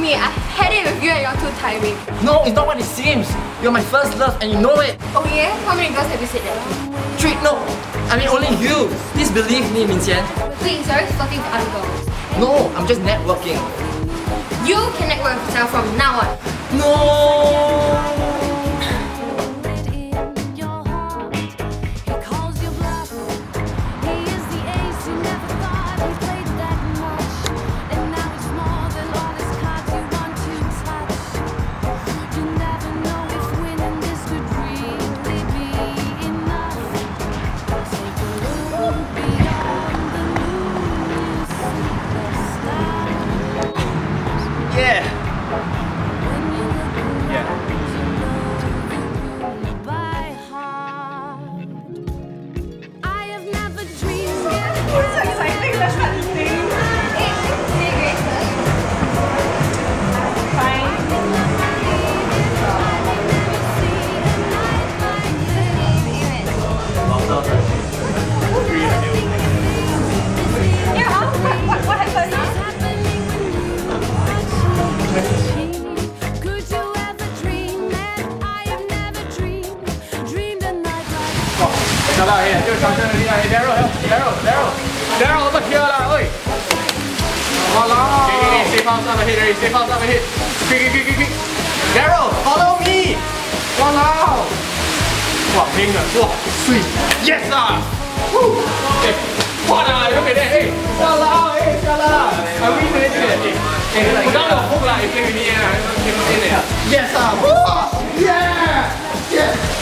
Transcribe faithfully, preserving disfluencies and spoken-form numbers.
me. I had it with you and you're too tiring. No, it's not what it seems. You're my first love and you know it. Oh yeah? How many girls have you said that to? Three, no. I mean only you. Please believe me, Min Xian. Please, you're always flirting with other girls. No, I'm just networking. You can network with yourself from now on. No. Yeah. Yeah. I have never dreamed. It's so exciting. Let's start eating. Hey, hey, Grace. Fine. Yeah, huh? What, what, what happened? Could you ever dream that I have never dreamed, dreamed a night like 小大爷，就上身的力量，Daryl，Daryl，Daryl，Daryl，over here 啦，喂！好啦，给给给，stay fast on the hit ，stay fast on the hit，给给给给给 ，Daryl，follow me， 哇啦，哇拼了，哇，sweet， yes 啊，哎，哇啦，有给的，哎，哇啦，哎，下啦，还 win 的这个，哎，我刚我哭了，也给你啊，给你的 ，yes 啊，哇，yeah，yes。